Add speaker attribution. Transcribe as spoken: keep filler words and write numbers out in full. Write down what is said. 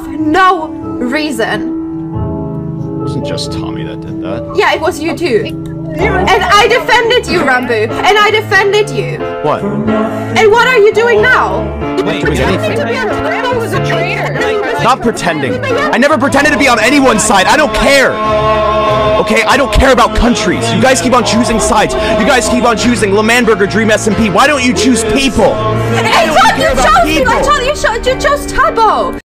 Speaker 1: of no reason.
Speaker 2: It wasn't just Tommy that did that.
Speaker 1: Yeah, it was you too. And I defended you, Rambo. And I defended you.
Speaker 2: What?
Speaker 1: And what are you doing now?
Speaker 2: Wait,
Speaker 3: Pretending to be on Rambo was a traitor.
Speaker 2: Stop pretending. I never pretended to be on anyone's side. I don't care. Okay, I don't care about countries. You guys keep on choosing sides. You guys keep on choosing Lemanberger, Dream S M P. Why don't you choose people?
Speaker 1: I thought you chose people. I thought you, cho you chose Tubbo.